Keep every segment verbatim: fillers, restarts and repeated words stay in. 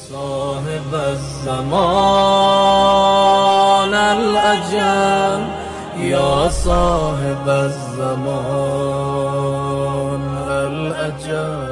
صاحب الزمان الأجل یا صاحب الزمان الأجل.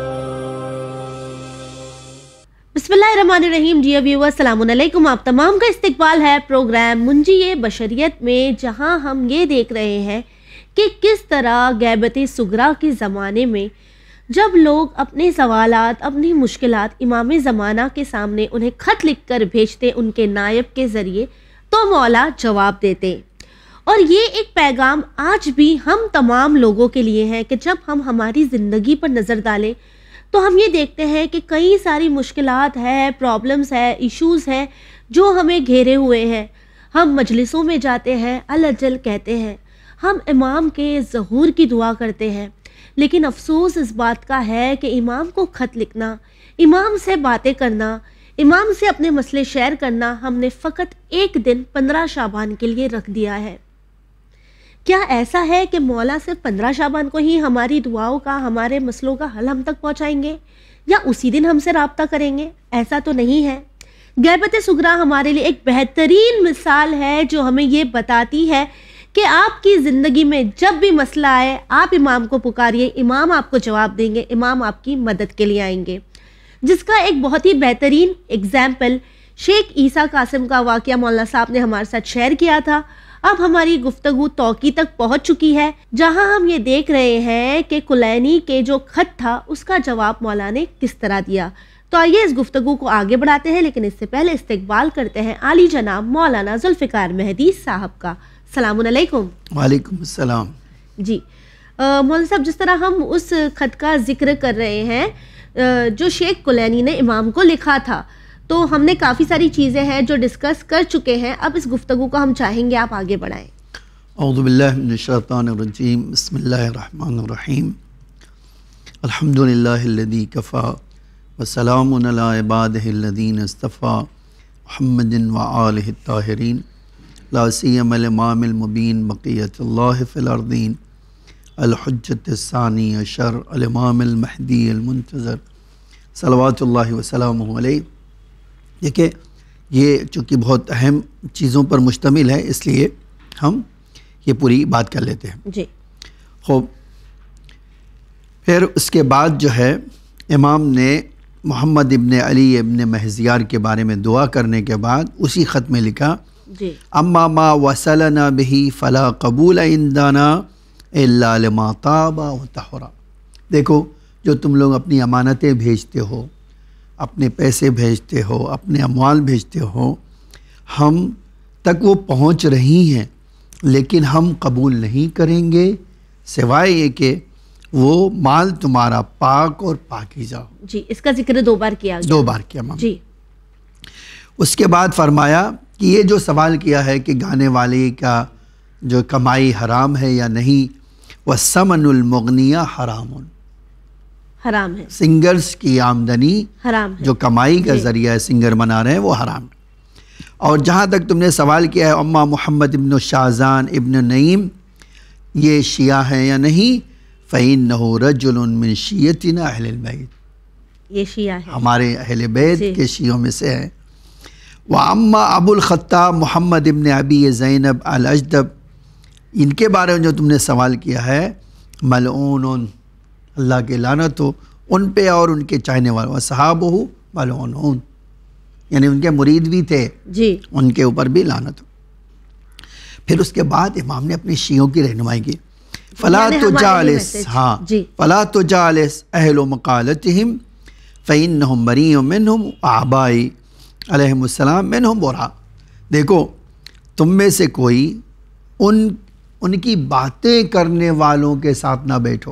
بسم اللہ الرحمن الرحیم. ڈیئر ویور السلام علیکم. آپ تمام کا استقبال ہے پروگرام منجی بشریت میں، جہاں ہم یہ دیکھ رہے ہیں کہ کس طرح غیبت صغریٰ کے زمانے میں جب لوگ اپنے سوالات، اپنی مشکلات امام زمانہ کے سامنے انہیں خط لکھ کر بھیجتے ان کے نائب کے ذریعے، تو مولا جواب دیتے. اور یہ ایک پیغام آج بھی ہم تمام لوگوں کے لیے ہے کہ جب ہم ہماری زندگی پر نظر ڈالیں تو ہم یہ دیکھتے ہیں کہ کئی ساری مشکلات ہے، پرابلمز ہے، ایشوز ہے جو ہمیں گھیرے ہوئے ہیں. ہم مجلسوں میں جاتے ہیں، الجل کہتے ہیں، ہم امام کے ظہور کی دعا کرتے ہیں، لیکن افسوس اس بات کا ہے کہ امام کو خط لکھنا، امام سے باتیں کرنا، امام سے اپنے مسئلے شیئر کرنا ہم نے فقط ایک دن پندرہ شعبان کے لیے رکھ دیا ہے. کیا ایسا ہے کہ مولا صرف پندرہ شعبان کو ہی ہماری دعاؤں کا، ہمارے مسئلوں کا حل ہم تک پہنچائیں گے یا اسی دن ہم سے رابطہ کریں گے؟ ایسا تو نہیں ہے. غیبت صغریٰ ہمارے لیے ایک بہترین مثال ہے جو ہمیں یہ بتاتی ہے کہ آپ کی زندگی میں جب بھی مسئلہ آئے آپ امام کو پکاریے، امام آپ کو جواب دیں گے، امام آپ کی مدد کے لیے آئیں گے. جس کا ایک بہت ہی بہترین اگزامپل شیخ عیسیٰ قاسم کا واقعہ مولانا صاحب نے ہمارے ساتھ شیئر کیا تھا. اب ہماری گفتگو توقی تک پہنچ چکی ہے، جہاں ہم یہ دیکھ رہے ہیں کہ کلینی کے جو خط تھا اس کا جواب مولا نے کس طرح دیا. تو آئیے اس گفتگو کو آگے بڑھاتے ہیں، لیکن اس سے پہلے استقبال کرتے ہیں عالی جناب مولانا ذوالفقار مہدی صاحب کا. السلام علیکم. وعلیکم السلام. جی مولانا صاحب، جس طرح ہم اس خط کا ذکر کر رہے ہیں جو شیخ کلینی نے امام کو لکھا تھا، تو ہم نے کافی ساری چیزیں ہیں جو ڈسکس کر چکے ہیں. اب اس گفتگو کو ہم چاہیں گے آپ آگے بڑھائیں. اعوذ باللہ من الشیطان الرجیم. بسم اللہ الرحمن الرحیم. الحمدللہ الذی کفا وسلام علی عبادہ الذین اصطفیٰ محمد وآلہ الطاہرین لا سیما الامام المبین بقیۃ اللہ فی الارضین الحجۃ الثانی عشر الامام المہدی المنتظر صلوات اللہ وسلامہ علیہ. دیکھیں، یہ چونکہ بہت اہم چیزوں پر مشتمل ہے اس لیے ہم یہ پوری بات کر لیتے ہیں. جی خوب. پھر اس کے بعد جو ہے امام نے محمد ابن علی ابن مہزیار کے بارے میں دعا کرنے کے بعد اسی خط میں لکھا جی اما ما وصلنا به فلا قبول عندنا الا لما طاب وطہرا. دیکھو، جو تم لوگ اپنی امانتیں بھیجتے ہو، اپنے پیسے بھیجتے ہو، اپنے اموال بھیجتے ہو، ہم تک وہ پہنچ رہی ہیں، لیکن ہم قبول نہیں کریں گے سوائے یہ کہ وہ مال تمہارا پاک اور پاکیزہ ہو. جی اس کا ذکر دو بار کیا گیا. دو بار کیا مام. جی اس کے بعد فرمایا کہ یہ جو سوال کیا ہے کہ گانے والے کا جو کمائی حرام ہے یا نہیں، وَالثَّمَنُ الْمُغْنِيَ حرام، حرام ہے. سنگرز کی آمدنی حرام ہے، جو کمائی کا جی. ذریعہ ہے سنگر بنا رہے ہیں وہ حرام ہے. اور جہاں تک تم نے سوال کیا ہے اما محمد ابن شاہزان ابن نعیم یہ شیعہ ہیں یا نہیں، فَإِنَّهُ رَجُلٌ مِّن شِيَّتِنَا اہل البیت، یہ شیعہ ہے ہمارے اہل بیت جی. کے شیعوں میں سے ہے. وَأَمَّا ابو الخطاب محمد ابن ابی زینب الاجدب، ان کے بارے میں جو تم نے سوال کیا ہے، ملعون، اللہ کے لعنت ہو ان پہ اور ان کے چاہنے والوں، وصحابہ ملعونون، یعنی ان کے مرید بھی تھے جی، ان کے اوپر بھی لعنت ہو. پھر اس کے بعد امام نے اپنے شیعوں کی رہنمائی کی. فلا تجالس، ہاں فلا تجالس اہل مقالتہم فإنہم بریء منہم وآبائی علیہم السلام منہم برا. دیکھو، تم میں سے کوئی ان ان کی باتیں کرنے والوں کے ساتھ نہ بیٹھو.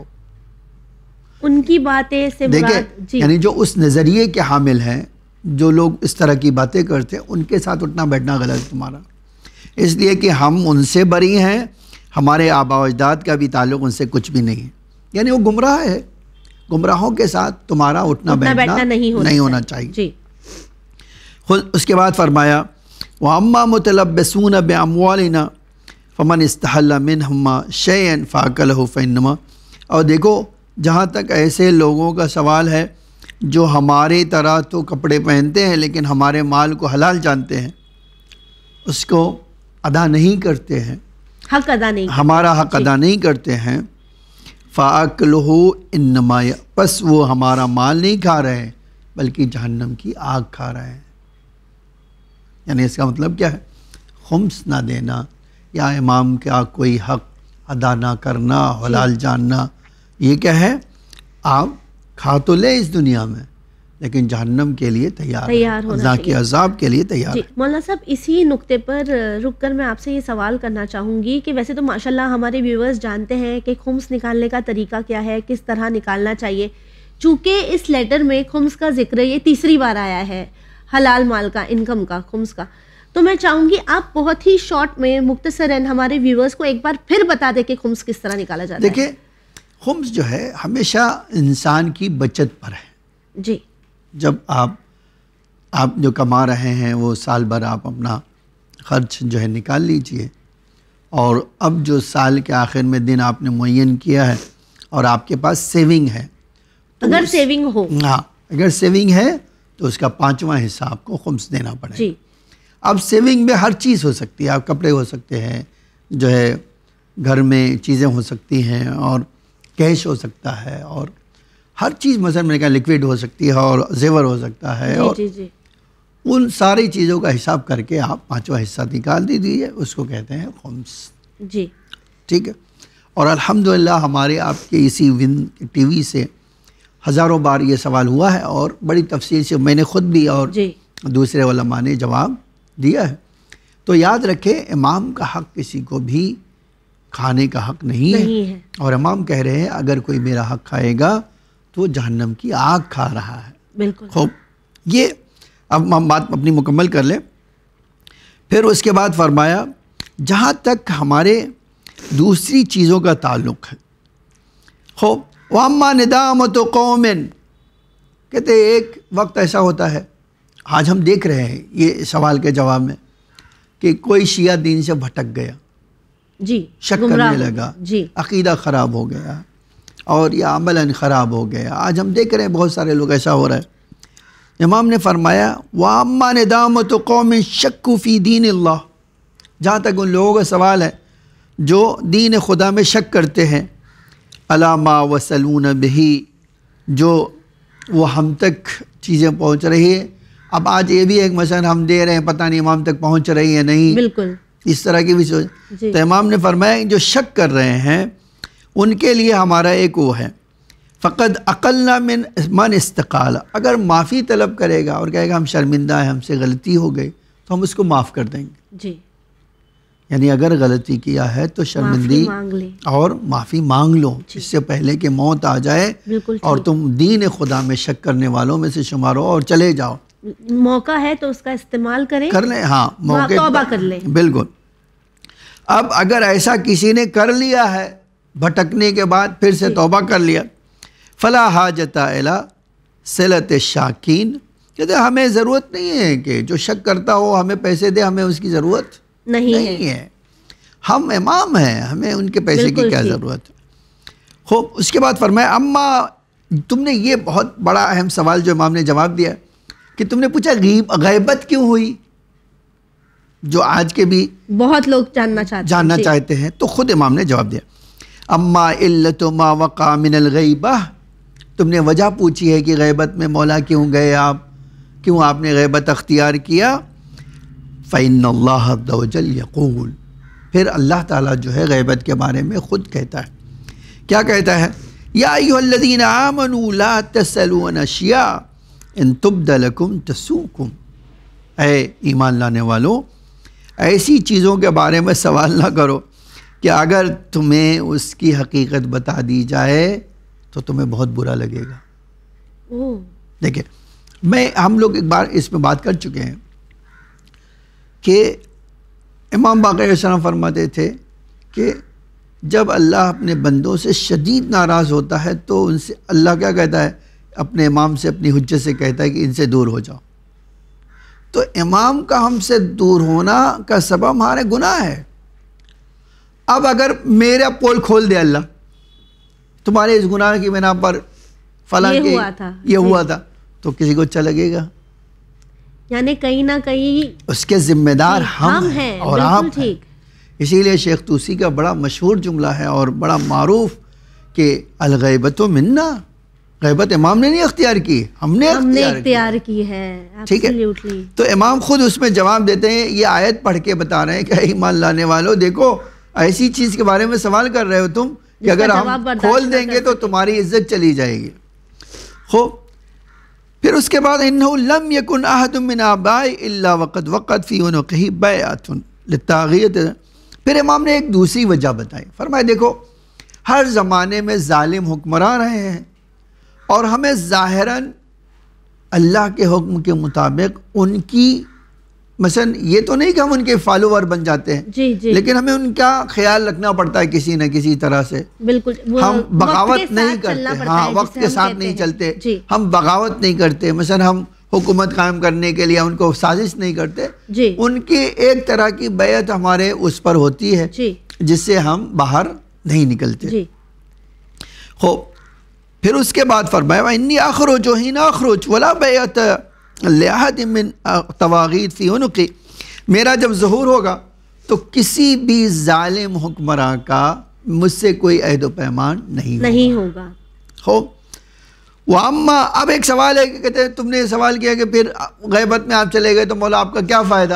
ان کی باتیں سے مراد جی یعنی جو اس نظریے کے حامل ہیں، جو لوگ اس طرح کی باتیں کرتے ہیں، ان کے ساتھ اٹھنا بیٹھنا غلط ہے تمہارا. اس لیے کہ ہم ان سے بری ہیں، ہمارے آبا و اجداد کا بھی تعلق ان سے کچھ بھی نہیں ہے. یعنی وہ گمراہ ہے، گمراہوں کے ساتھ تمہارا اٹھنا بیٹھنا نہیں ہونا چاہیے. جی. اس کے بعد فرمایا وَأَمَّا مُتَلَبِّسُونَ بِأَمْوَالِنَا فَمَنِ اسْتَحَلَّ مِنْهُمَا شَيْئًا فَأَكَلَهُ فَإِنَّمَا. اور دیکھو، جہاں تک ایسے لوگوں کا سوال ہے جو ہمارے طرح تو کپڑے پہنتے ہیں لیکن ہمارے مال کو حلال جانتے ہیں، اس کو ادا نہیں کرتے ہیں، حق ادا نہیں کرتے، ہمارا حق ادا نہیں کرتے ہیں، فَأَكْلُهُ إِنَّمَا، پس وہ ہمارا مال نہیں کھا رہے ہیں بلکہ جہنم کی آگ کھا رہے ہیں۔ یعنی اس کا مطلب کیا ہے؟ خمس نہ دینا یا امام کا کوئی حق ادا نہ کرنا، حلال جاننا، یہ کیا ہے؟ آپ کھا تو لے اس دنیا میں لیکن جہنم کے لیے تیار تیار ہونا اللہ کے چاہیے۔ عذاب کے لیے تیار جی ہے۔ مولانا صاحب، اسی نقطے پر رک کر میں آپ سے یہ سوال کرنا چاہوں گی کہ ویسے تو ماشاءاللہ ہمارے ویورز جانتے ہیں کہ خمس نکالنے کا طریقہ کیا ہے، کس طرح نکالنا چاہیے، چونکہ اس لیٹر میں خمس کا ذکر یہ تیسری بار آیا ہے، حلال مال کا، انکم کا، خمس کا، تو میں چاہوں گی آپ بہت ہی شارٹ میں مختصراً ہمارے ویورز کو ایک بار پھر بتا دیں کہ خمس کس طرح نکالا جاتا ہے۔ دیکھیں، خمس جو ہے ہمیشہ انسان کی بچت پر ہے۔ جی، جب آپ آپ جو کما رہے ہیں وہ سال بھر آپ اپنا خرچ جو ہے نکال لیجئے، اور اب جو سال کے آخر میں دن آپ نے معین کیا ہے اور آپ کے پاس سیونگ ہے، تو اگر اس- سیونگ ہو، ہاں اگر سیونگ ہے تو اس کا پانچواں حصہ آپ کو خمس دینا پڑے گا۔ جی اب سیونگ میں ہر چیز ہو سکتی ہے، آپ کپڑے ہو سکتے ہیں، جو ہے گھر میں چیزیں ہو سکتی ہیں، اور کیش ہو سکتا ہے، اور ہر چیز مثلا میں نے کہا لکوڈ ہو سکتی ہے، اور زیور ہو سکتا ہے، جی اور جی جی ان ساری چیزوں کا حساب کر کے آپ پانچواں حصہ نکال دیجیے، اس کو کہتے ہیں خمس۔ جی ٹھیک ہے، اور الحمدللہ ہمارے آپ کے اسی ون ٹی وی سے ہزاروں بار یہ سوال ہوا ہے، اور بڑی تفصیل سے میں نے خود بھی اور جی دوسرے علماء نے جواب دیا ہے۔ تو یاد رکھیں، امام کا حق کسی کو بھی کھانے کا حق نہیں ہے، نہیں ہے، اور امام کہہ رہے ہیں اگر کوئی میرا حق کھائے گا تو وہ جہنم کی آگ کھا رہا ہے۔ بالکل۔ خوب، یہ اب ہم بات اپنی مکمل کر لیں۔ پھر اس کے بعد فرمایا جہاں تک ہمارے دوسری چیزوں کا تعلق ہے، خوب، وَأَمَّا نِدَامَةُ قَوْمٍ، کہتے ہیں ایک وقت ایسا ہوتا ہے، آج ہم دیکھ رہے ہیں یہ سوال کے جواب میں، کہ کوئی شیعہ دین سے بھٹک گیا، جی شک گمراہ کرنے ہو لگا، گئے، جی عقیدہ خراب ہو گیا، اور یا عملاً خراب ہو گیا۔ آج ہم دیکھ رہے ہیں بہت سارے لوگ ایسا ہو رہا ہے۔ امام نے فرمایا وَأَمَّا نِدَامَةُ قَوْمٍ شَكُّوا فِي دِينِ اللَّهِ، جہاں تک ان لوگوں کا سوال ہے جو دین خدا میں شک کرتے ہیں، عَلَى مَا وَصَلُونَ بِهِ، جو وہ ہم تک چیزیں پہنچ رہی ہے۔ اب آج یہ بھی ایک مثلا ہم دے رہے ہیں، پتہ نہیں امام تک پہنچ رہی ہے نہیں، بالکل، اس طرح کی بھی سوچ۔ جی تو امام نے فرمایا جو شک کر رہے ہیں ان کے لیے ہمارا ایک وہ ہے، فقد اقلنا من من استقال، اگر معافی طلب کرے گا اور کہے گا ہم شرمندہ ہیں، ہم سے غلطی ہو گئی، تو ہم اس کو معاف کر دیں گے۔ جی یعنی اگر غلطی کیا ہے تو شرمندی معافی مانگ لیں، اور معافی مانگ لو، جی اس سے پہلے کہ موت آ جائے بالکل اور ٹھیک۔ تم دین خدا میں شک کرنے والوں میں سے شمار ہو اور چلے جاؤ۔ موقع ہے تو اس کا استعمال کریں، کر لیں، ہاں موقع توبہ کر لیں۔ بالکل۔ اب اگر ایسا کسی نے کر لیا ہے بھٹکنے کے بعد پھر سے توبہ کر لیا، فلا حاجت الی صلۃ الشاکین، کہتے ہمیں ضرورت نہیں ہے کہ جو شک کرتا ہو ہمیں پیسے دے، ہمیں اس کی ضرورت نہیں ہے، نہیں ہے، ہم امام ہیں، ہمیں ان کے پیسے کی بالکل کیا ٹھیک۔ ضرورت ہے۔ خوب، اس کے بعد فرمایا اما، تم نے یہ بہت بڑا اہم سوال جو امام نے جواب دیا کہ تم نے پوچھا غیب غیبت کیوں ہوئی، جو آج کے بھی بہت لوگ جاننا چاہتے ہیں، جاننا جی چاہتے ہیں، تو خود امام نے جواب دیا اما علت ما وقع من الغیبہ، تم نے وجہ پوچھی ہے کہ غیبت میں مولا کیوں گئے آپ، کیوں آپ نے غیبت اختیار کیا، فإن اللہ عز وجل یقول، پھر اللہ تعالیٰ جو ہے غیبت کے بارے میں خود کہتا ہے، کیا کہتا ہے، یا ایھا الذین آمنوا لا تسألوا عن اشیاء ان تبد لکم تسؤکم، اے ایمان لانے والوں ایسی چیزوں کے بارے میں سوال نہ کرو کہ اگر تمہیں اس کی حقیقت بتا دی جائے تو تمہیں بہت برا لگے گا۔ اوہ، دیکھیں، میں ہم لوگ ایک بار اس میں بات کر چکے ہیں کہ امام باقر علیہ السلام فرماتے تھے کہ جب اللہ اپنے بندوں سے شدید ناراض ہوتا ہے تو ان سے اللہ کیا کہتا ہے، اپنے امام سے اپنی حجت سے کہتا ہے کہ ان سے دور ہو جاؤ۔ تو امام کا ہم سے دور ہونا کا سبب ہمارے گناہ ہے۔ اب اگر میرا پول کھول دے اللہ، تمہارے اس گناہ کی بنا پر فلاں یہ کے ہوا تھا، یہ ہوا تھا، تو کسی کو اچھا لگے گا؟ یعنی کہیں نہ کہیں اس کے ذمہ دار ہم ہیں اور آپ ہیں۔ اسی لیے شیخ طوسی کا بڑا مشہور جملہ ہے اور بڑا معروف کہ الغیبت منا، غیبت امام نے نہیں اختیار کی، ہم نے ہم نے اختیار اختیار کی ہے۔ ٹھیک ہے، تو امام خود اس میں جواب دیتے ہیں، یہ آیت پڑھ کے بتا رہے ہیں کہ ایمان لانے والوں دیکھو ایسی چیز کے بارے میں سوال کر رہے ہو تم کہ اگر ہم کھول دیں گے تو تمہاری عزت چلی جائے گی۔ خوب، پھر اس کے بعد انہو لم یکن احد من آبائی الا وقد وقت فی عنقہ بیعۃ للطاغیت۔ پھر امام نے ایک دوسری وجہ بتائی، فرمائے دیکھو ہر زمانے میں ظالم حکمراں رہے ہیں اور ہمیں ظاہراً اللہ کے حکم کے مطابق ان کی مثلا یہ تو نہیں کہ ہم ان کے فالوور بن جاتے ہیں، جی جی، لیکن ہمیں ان کا خیال رکھنا پڑتا ہے کسی نہ کسی طرح سے۔ بالکل، ہم بغاوت نہیں کرتے، ہاں وقت کے ساتھ نہیں چلتے، ہم بغاوت نہیں کرتے، مثلا ہم حکومت قائم کرنے کے لیے ان کو سازش نہیں کرتے، ان کی ایک طرح کی بیعت ہمارے اس پر ہوتی ہے جس سے ہم باہر نہیں نکلتے۔ خوب، پھر اس کے بعد فرمایا وَإِنِّي أَخْرُجُ حِينَ أَخْرُجُ وَلَا بَيْعَةَ لِأَحَدٍ مِّنْ طَوَاغِيتِ فِي عُنُقِي، میرا جب ظہور ہوگا تو کسی بھی ظالم حکمراں کا مجھ سے کوئی عہد و پیمان نہیں نہیں ہوگا۔ خوب، وَأَمَّا، اب ایک سوال ہے کہ کہتے ہیں تم نے سوال کیا کہ پھر غیبت میں آپ چلے گئے تو مولا آپ کا کیا فائدہ؟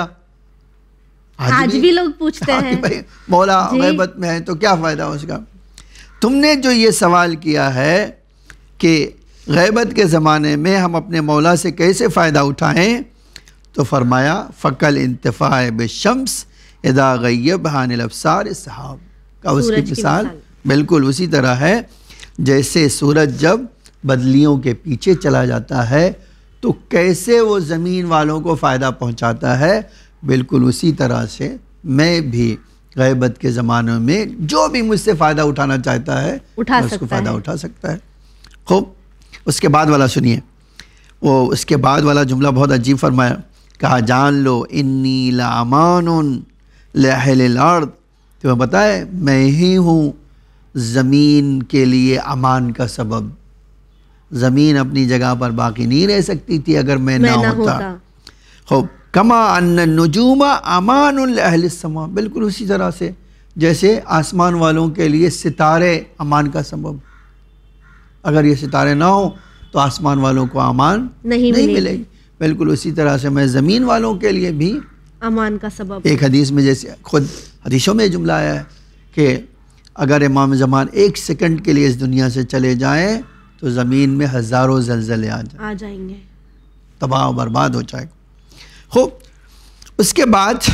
آج بھی لوگ پوچھتے ہیں مولا غیبت میں ہے تو کیا فائدہ اس کا؟ تم نے جو یہ سوال کیا ہے کہ غیبت کے زمانے میں ہم اپنے مولا سے کیسے فائدہ اٹھائیں، تو فرمایا فَقَلْ انتفاع بالشمس اذا غیب عن الابصار السحاب کا اس کی مثال بالکل اسی طرح ہے جیسے سورج جب بدلیوں کے پیچھے چلا جاتا ہے تو کیسے وہ زمین والوں کو فائدہ پہنچاتا ہے، بالکل اسی طرح سے میں بھی غیبت کے زمانوں میں جو بھی مجھ سے فائدہ اٹھانا چاہتا ہے اس کو فائدہ اٹھا سکتا ہے۔ خوب، اس کے بعد والا سنیے، وہ اس کے بعد والا جملہ بہت عجیب فرمایا، کہا جان لو انی لامان لأہل الارض، تمہیں پتہ ہے میں ہی ہوں زمین کے لیے امان کا سبب، زمین اپنی جگہ پر باقی نہیں رہ سکتی تھی اگر میں نہ ہوتا۔ خوب، کما ان النجوم امان لأہل السماء، بالکل اسی طرح سے جیسے آسمان والوں کے لیے ستارے امان کا سبب، اگر یہ ستارے نہ ہوں تو آسمان والوں کو امان نہیں ملے گی، بالکل اسی طرح سے میں زمین والوں کے لیے بھی امان کا سبب۔ ایک حدیث میں جیسے خود حدیثوں میں جملہ آیا ہے کہ اگر امام زمان ایک سیکنڈ کے لیے اس دنیا سے چلے جائیں تو زمین میں ہزاروں زلزلے آ جائیں گے، تباہ و برباد ہو جائے گا۔ خوب، اس کے بعد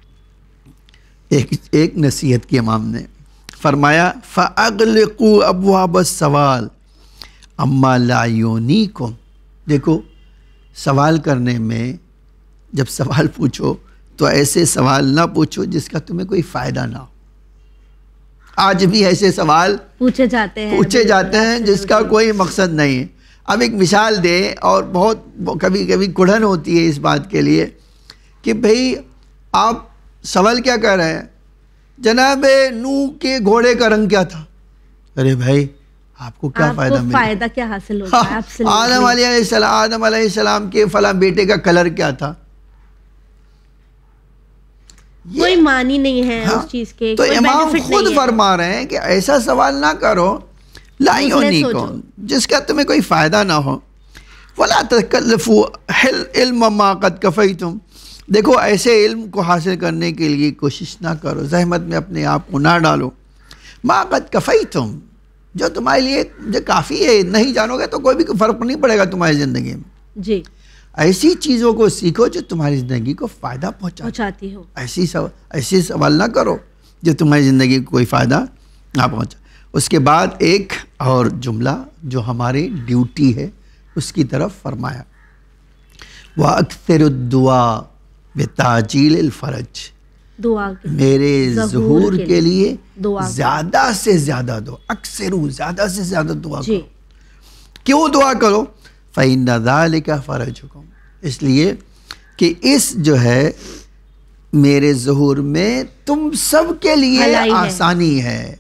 ایک ایک نصیحت کی امام نے فرمایا فَأَغْلِقُوا أَبْوَابَ السَّوَالِ أَمَّا لَا يُغْنِيكُمْ، دیکھو سوال کرنے میں جب سوال پوچھو تو ایسے سوال نہ پوچھو جس کا تمہیں کوئی فائدہ نہ ہو۔ آج بھی ایسے سوال پوچھے جاتے ہیں پوچھے جاتے ہیں جس کا کوئی مقصد نہیں ہے۔ اب ایک مثال دے، اور بہت کبھی کبھی کڑھن ہوتی ہے اس بات کے لیے کہ بھئی آپ سوال کیا کر رہے ہیں، جناب نوح کے گھوڑے کا رنگ کیا تھا؟ ارے بھائی آپ کو کیا فائدہ ملا، فائدہ کیا حاصل ہوتا ہے؟ آدم علیہ السلام آدم علیہ السلام کے فلاں بیٹے کا کلر کیا تھا؟ کوئی معنی نہیں ہے اس چیز کے، تو امام خود فرما رہے ہیں کہ ایسا سوال نہ کرو لا یغنیکم، جس کا تمہیں کوئی فائدہ نہ ہو۔ ولا تکلفوا علم ما قد کفیتم، دیکھو ایسے علم کو حاصل کرنے کے لیے کوشش نہ کرو، زحمت میں اپنے آپ کو نہ ڈالو۔ ما قد کفیتم، جو تمہارے لیے جو کافی ہے، نہیں جانو گے تو کوئی بھی فرق نہیں پڑے گا تمہاری زندگی میں۔ جی، ایسی چیزوں کو سیکھو جو تمہاری زندگی کو فائدہ پہنچاتی ہو، ایسی سوال ایسی سوال نہ کرو جو تمہاری زندگی کو کوئی فائدہ نہ پہنچا۔ اس کے بعد ایک اور جملہ جو ہماری ڈیوٹی ہے اس کی طرف فرمایا، وَأَكْثِرُ الدُّعَاءَ بِتَعْجِيلِ الْفَرَجِ، دعا میرے ظہور کے لیے زیادہ سے زیادہ دعا، اکثرو زیادہ سے زیادہ دعا کرو۔ کیوں دعا کرو؟ فَإِنَّ ذَلِكَ فَرَجُكُمْ، اس لیے کہ اس جو ہے میرے ظہور میں تم سب کے لیے آسانی ہے،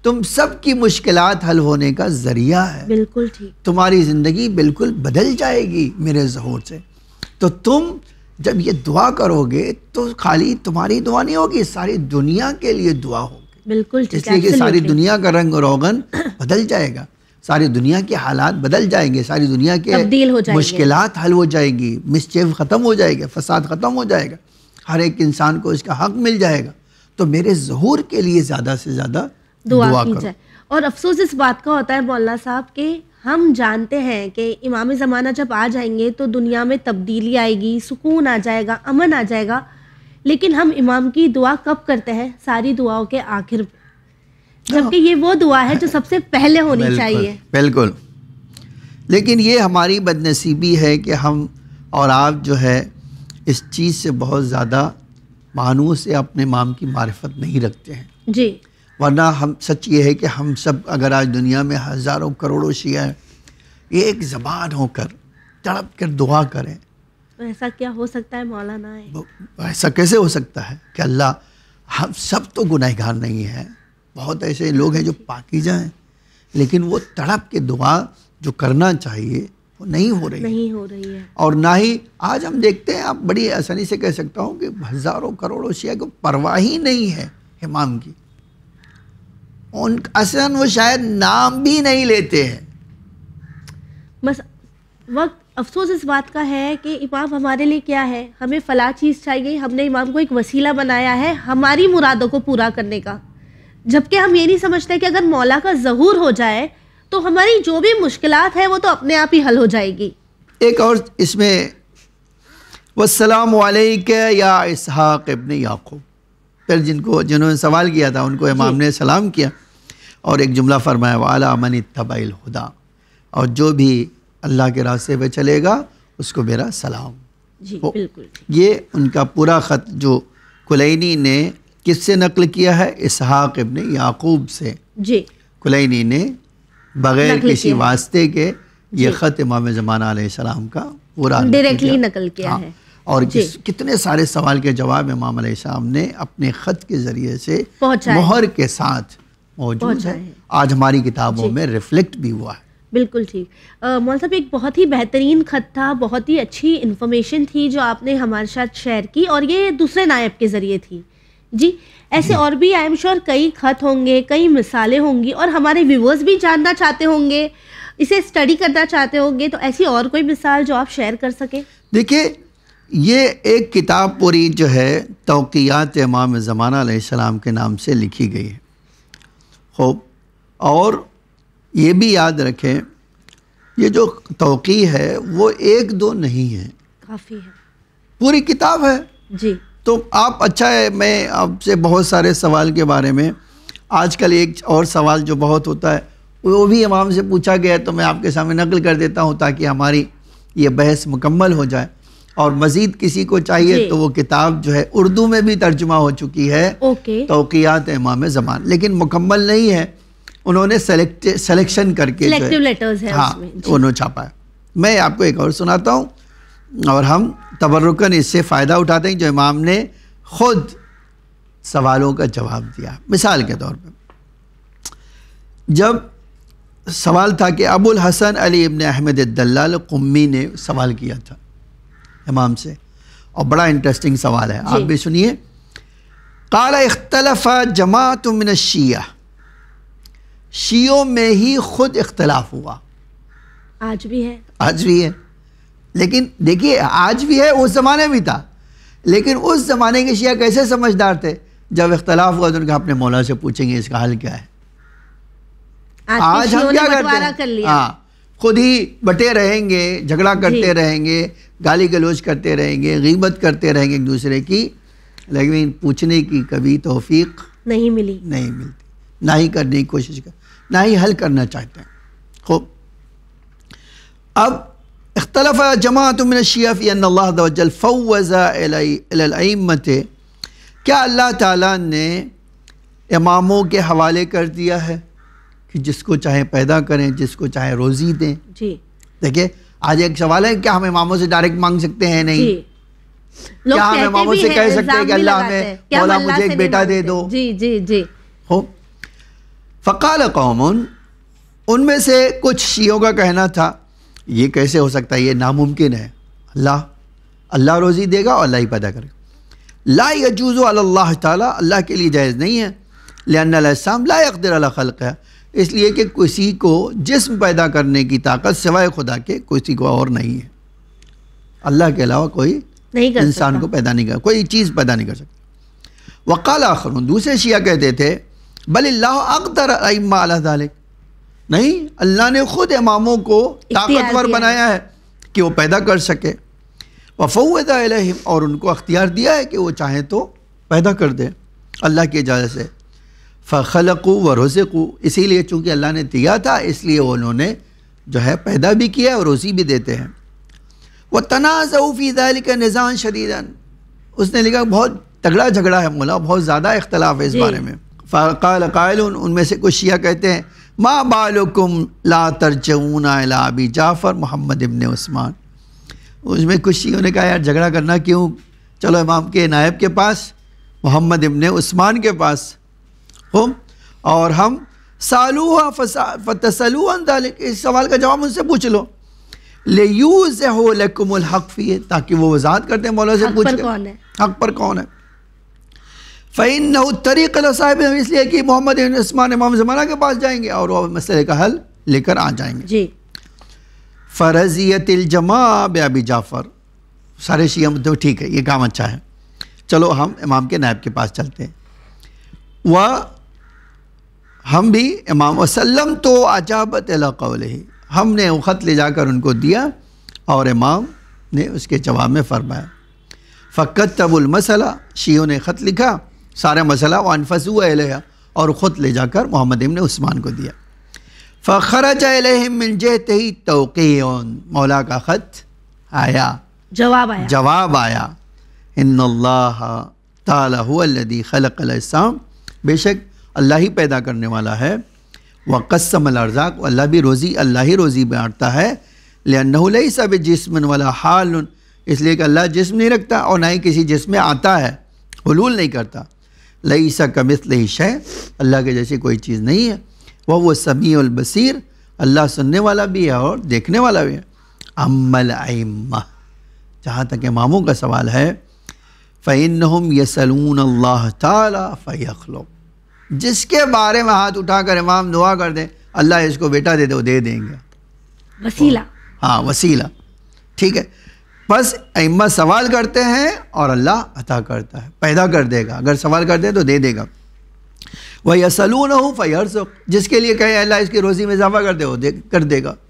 تم سب کی مشکلات حل ہونے کا ذریعہ ہے. بالکل ٹھیک. تمہاری زندگی بالکل بدل جائے گی میرے ظہور سے. تو تم جب یہ دعا کرو گے تو خالی تمہاری دعا نہیں ہوگی, ساری دنیا کے لیے دعا ہوگی. بالکل ٹھیک. اس لیے کہ ساری دنیا کا رنگ روغن بدل جائے گا, ساری دنیا کے حالات بدل جائیں گے, ساری دنیا کے مشکلات حل ہو جائیں گی, مسچیف ختم ہو جائے گا, فساد ختم ہو جائے گا, ہر ایک انسان کو اس کا حق مل جائے گا. تو میرے ظہور کے لیے زیادہ سے زیادہ دعا کی جائے. اور افسوس اس بات کا ہوتا ہے مولانا صاحب کہ ہم جانتے ہیں کہ امام زمانہ جب آ جائیں گے تو دنیا میں تبدیلی آئے گی, سکون آ جائے گا, امن آ جائے گا, لیکن ہم امام کی دعا کب کرتے ہیں؟ ساری دعاؤں کے آخر پہ, جبکہ یہ وہ دعا ہے جو سب سے پہلے ہونی چاہیے. بالکل. لیکن یہ ہماری بد نصیبی ہے کہ ہم اور آپ جو ہے اس چیز سے بہت زیادہ معنوں سے اپنے امام کی معرفت نہیں رکھتے ہیں. جی. ورنہ ہم سچ یہ ہے کہ ہم سب اگر آج دنیا میں ہزاروں کروڑوں شیعہ ہیں, یہ ایک زبان ہو کر تڑپ کر دعا کریں. ایسا کیا ہو سکتا ہے مولانا؟ ایسا کیسے ہو سکتا ہے کہ اللہ, ہم سب تو گنہگار نہیں ہیں, بہت ایسے لوگ ہیں جو پاکیزہ ہیں, لیکن وہ تڑپ کے دعا جو کرنا چاہیے وہ نہیں ہو رہی نہیں ہو رہی ہے. اور نہ ہی آج ہم دیکھتے ہیں, آپ بڑی آسانی سے کہہ سکتا ہوں کہ ہزاروں کروڑوں شیعہ کو پرواہ ہی نہیں ہے امام کی. ان اصلاً وہ شاید نام بھی نہیں لیتے ہیں. بس وقت افسوس اس بات کا ہے کہ امام ہمارے لیے کیا ہے, ہمیں فلاں چیز چاہیے, ہم نے امام کو ایک وسیلہ بنایا ہے ہماری مرادوں کو پورا کرنے کا, جبکہ ہم یہ نہیں سمجھتے کہ اگر مولا کا ظہور ہو جائے تو ہماری جو بھی مشکلات ہے وہ تو اپنے آپ ہی حل ہو جائے گی. ایک اور اس میں والسلام علیک یا اسحاق ابن یعقوب, پھر جن کو جنہوں نے سوال کیا تھا ان کو امام نے سلام کیا اور ایک جملہ فرمایا وعلی من اتبع الہدی, اور جو بھی اللہ کے راستے پہ چلے گا اس کو میرا سلام. جی بالکل. یہ ان کا پورا خط جو کلینی نے کس سے نقل کیا ہے؟ اسحاق ابن یعقوب سے. جی. کلینی نے بغیر کسی واسطے کے یہ خط امام زمانہ علیہ السلام کا پورا ڈائریکٹلی نقل کیا ہے. اور کتنے سارے سوال کے جواب امام علیہ السلام نے اپنے خط کے ذریعے سے مہر کے ساتھ موجود ہے, آج ہماری کتابوں میں ریفلیکٹ بھی ہوا ہے. بالکل ٹھیک. مولانا صاحب ایک بہت ہی بہترین خط تھا, بہت ہی اچھی انفارمیشن تھی جو آپ نے ہمارے ساتھ شیئر کی, اور یہ دوسرے نائب کے ذریعے تھی. جی ایسے اور بھی آئی ایم شیور کئی خط ہوں گے, کئی مثالیں ہوں گی, اور ہمارے ویورز بھی جاننا چاہتے ہوں گے, اسے اسٹڈی کرنا چاہتے ہوں گے, تو ایسی اور کوئی مثال جو آپ شیئر کر سکیں؟ دیکھیے یہ ایک کتاب پوری جو ہے توقیات امام زمانہ علیہ السلام کے نام سے لکھی گئی ہے. خوب, اور یہ بھی یاد رکھیں یہ جو توقیع ہے وہ ایک دو نہیں ہے, کافی ہے, پوری کتاب ہے. جی. تو آپ اچھا ہے, میں آپ سے بہت سارے سوال کے بارے میں, آج کل ایک اور سوال جو بہت ہوتا ہے وہ بھی امام سے پوچھا گیا ہے, تو میں آپ کے سامنے نقل کر دیتا ہوں تاکہ ہماری یہ بحث مکمل ہو جائے. اور مزید کسی کو چاہیے جی. تو وہ کتاب جو ہے اردو میں بھی ترجمہ ہو چکی ہے, اوکے, توقیات امام زمان, لیکن مکمل نہیں ہے, انہوں نے سلیکٹ سلیکشن کر کے سلیکٹیو لیٹرز ہے ہاں انہوں چھاپا ہے. میں آپ کو ایک اور سناتا ہوں, اور ہم تبرکاً اس سے فائدہ اٹھاتے ہیں جو امام نے خود سوالوں کا جواب دیا. مثال کے طور پہ جب سوال تھا کہ ابو الحسن علی ابن احمد الدلال قمی نے سوال کیا تھا امام سے, اور بڑا انٹرسٹنگ سوال ہے, آپ بھی سنیے. قال اختلف جماعت من الشیعہ, شیعوں میں ہی خود اختلاف ہوا. آج بھی ہے, آج بھی ہے, لیکن دیکھیے آج بھی ہے, اس زمانے بھی تھا, لیکن اس زمانے کے شیعہ کیسے سمجھدار تھے, جب اختلاف ہوا تو ان کا اپنے مولا سے پوچھیں گے اس کا حل کیا ہے. آج ہم کیا کرتے ہیں, ہاں خود ہی بٹے رہیں گے, جھگڑا کرتے رہیں گے, گالی گلوچ کرتے رہیں گے, غیبت کرتے رہیں گے ایک دوسرے کی, لیکن پوچھنے کی کبھی توفیق نہیں ملی نہیں ملتی, نہ ہی کرنے کی کوشش کر, نہ ہی حل کرنا چاہتے ہیں. خوب, اب اختلف جماعت من الشیعہ فی ان اللہ عز وجل فوض الی الائمۃ, کیا اللہ تعالیٰ نے اماموں کے حوالے کر دیا ہے کہ جس کو چاہے پیدا کریں, جس کو چاہے روزی دیں. جی دیکھیں آج ایک سوال ہے, کیا ہم اماموں سے ڈائریکٹ مانگ سکتے ہیں؟ نہیں. جی. کیا ہم اماموں سے کہہ سکتے ہیں کہ اللہ ہمیں مولا مجھے ایک بیٹا دے دو؟ جی جی جی. خوب, فقال قوم، ان میں سے کچھ شیعوں کا کہنا تھا یہ کیسے ہو سکتا ہے، یہ ناممکن ہے، اللہ اللہ روزی دے گا اور اللہ ہی پیدا کرے گا۔ لا یجوز علی اللہ تعالیٰ، اللہ کے لیے جائز نہیں ہے، لأن الاجسام لا یقدر علی خلقها، اس لیے کہ کسی کو جسم پیدا کرنے کی طاقت سوائے خدا کے کسی کو اور نہیں ہے، اللہ کے علاوہ کوئی نہیں کر انسان کو پیدا نہیں کر، کوئی چیز پیدا نہیں کر سکتا۔ وقال آخرون، دوسرے شیعہ کہتے تھے بل اللہ اقدر ائمہ علی ذلک، نہیں اللہ نے خود اماموں کو طاقتور بنایا ہے کہ وہ پیدا کر سکے، وفوض الیہم، اور ان کو اختیار دیا ہے کہ وہ چاہیں تو پیدا کر دیں اللہ کی اجازت سے۔ فخلقوا ورزقوا، اسی لیے چونکہ اللہ نے دیا تھا اس لیے انہوں نے جو ہے پیدا بھی کیا اور روزی بھی دیتے ہیں۔ وتنازعوا فی ذلک نزاعا شدیدا، اس نے لکھا بہت تگڑا جھگڑا ہے مولا، بہت زیادہ اختلاف ہے اس بارے میں۔ فقال قائل، ان میں سے کچھ شیعہ کہتے ہیں ما بالکم لا ترجعون الی ابی جعفر محمد ابن عثمان، اس میں کچھ شیعوں نے کہا یار جھگڑا کرنا کیوں، چلو امام کے نائب کے پاس محمد ابن عثمان کے پاس ہم، اور ہم سالوہا فتسلوا عن ذلک، اس سوال کا جواب ان سے پوچھ لو، لیوضح لکم الحق فیہ، تاکہ وہ وضاحت کرتے ہیں مولا سے پوچھ کے حق پر کون ہے۔ فإنہ الطریق الی صاحب، اس لیے کہ محمد ابن عثمان امام زمانہ کے پاس جائیں گے اور وہ مسئلے کا حل لے کر آ جائیں گے۔ جی فرضیت الجماع بابی جعفر، سارے شیعہ تو ٹھیک ہے یہ کام اچھا ہے، چلو ہم امام کے نائب کے پاس چلتے ہیں، و ہم بھی امام وسلم تو اجابت الی قولہ، ہم نے وہ خط لے جا کر ان کو دیا اور امام نے اس کے جواب میں فرمایا۔ فکتبوا المسئلہ، شیعوں نے خط لکھا سارا مسئلہ، وانفذوا الیہ، اور خط لے جا کر محمد ابن عثمان کو دیا۔ فخرج الیہم من جہتہ توقیع، مولا کا خط آیا، جواب آیا جواب آیا، ان اللہ تعالی هو الذی خلق الاجسام، بے شک اللہ ہی پیدا کرنے والا ہے، وقسم الارزاق، اللہ بھی روزی اللہ ہی روزی بانٹتا ہے، لأنہ لیس بجسم ولا حال، اس لیے کہ اللہ جسم نہیں رکھتا اور نہ ہی کسی جسم میں آتا ہے، حلول نہیں کرتا، لیس کمثلہ شیء، اللہ کے جیسی کوئی چیز نہیں ہے، وہو السمیع البصیر، اللہ سننے والا بھی ہے اور دیکھنے والا بھی ہے۔ اما الائمہ، جہاں تک اماموں کا سوال ہے، فإنہم یسألون اللہ تعالی فیخلق، جس کے بارے میں ہاتھ اٹھا کر امام دعا کر دیں اللہ اس کو بیٹا دے دے وہ دے دیں گے، وسیلہ، ہاں وسیلہ، ٹھیک ہے، بس ائمہ سوال کرتے ہیں اور اللہ عطا کرتا ہے، پیدا کر دے گا، اگر سوال کرتے ہیں تو دے دے گا۔ وَيَسَلُونَهُ فَيَرْزُقُ، جس کے لیے کہے اللہ اس کی روزی میں اضافہ کر دے وہ کر دے گا۔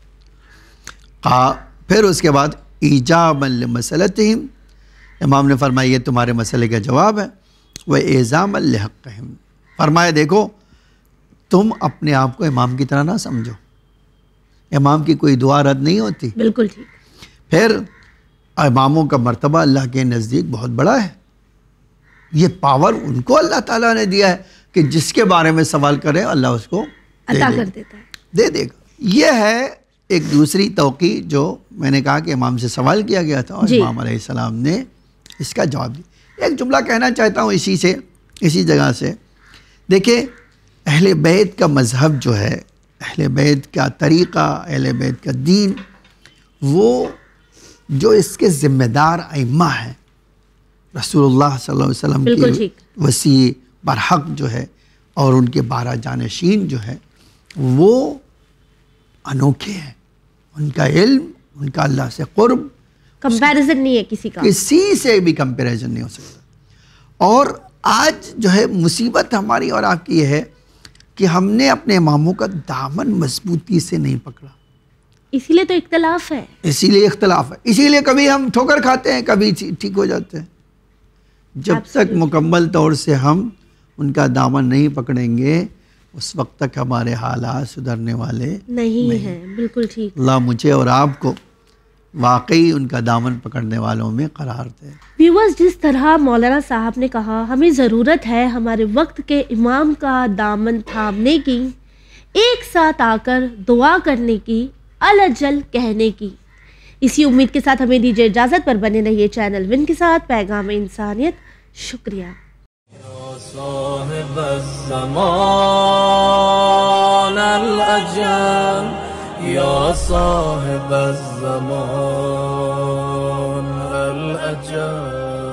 پھر اس کے بعد ایجابا لمسألتہم، امام نے فرمایا یہ تمہارے مسئلے کا جواب ہے، وَإِعْزَامًا لِحَقِّهِمْ، فرمایا دیکھو تم اپنے آپ کو امام کی طرح نہ سمجھو، امام کی کوئی دعا رد نہیں ہوتی، بالکل ٹھیک۔ پھر اماموں کا مرتبہ اللہ کے نزدیک بہت بڑا ہے، یہ پاور ان کو اللہ تعالیٰ نے دیا ہے کہ جس کے بارے میں سوال کرے اللہ اس کو عطا کر دیتا ہے، دے دے گا۔ یہ ہے ایک دوسری توقیع جو میں نے کہا کہ امام سے سوال کیا گیا تھا اور جی امام علیہ السلام نے اس کا جواب دیا۔ ایک جملہ کہنا چاہتا ہوں اسی سے، اسی جگہ سے، دیکھیں اہل بیت کا مذہب جو ہے، اہل بیت کا طریقہ، اہل بیت کا دین، وہ جو اس کے ذمہ دار ائمہ ہیں، رسول اللہ صلی اللہ علیہ وسلم بالکل کی ٹھیک، وسیع برحق جو ہے اور ان کے بارہ جانشین جو ہے وہ انوکھے ہیں، ان کا علم، ان کا اللہ سے قرب کمپیریزن نہیں ہے کسی کا، کسی سے بھی کمپیریزن نہیں ہو سکتا۔ اور آج جو ہے مصیبت ہماری اور آپ کی یہ ہے کہ ہم نے اپنے اماموں کا دامن مضبوطی سے نہیں پکڑا، اسی لیے تو اختلاف ہے، اسی لیے اختلاف ہے، اسی لیے کبھی ہم ٹھوکر کھاتے ہیں کبھی ٹھیک ہو جاتے ہیں۔ جب تک مکمل طور سے ہم ان کا دامن نہیں پکڑیں گے اس وقت تک ہمارے حالات سدھرنے والے نہیں ہیں، بالکل ٹھیک۔ اللہ مجھے اور آپ کو واقعی ان کا دامن پکڑنے والوں میں قرار دے۔ ویورز، جس طرح مولانا صاحب نے کہا ہمیں ضرورت ہے ہمارے وقت کے امام کا دامن تھامنے کی، ایک ساتھ آ کر دعا کرنے کی، الجل کہنے کی، اسی امید کے ساتھ ہمیں دیجیے اجازت، پر بنے رہیے چینل ون کے ساتھ۔ پیغام انسانیت، شکریہ۔ صاحب الزمان سلطان الأجل يا صاحب الزمان الأجل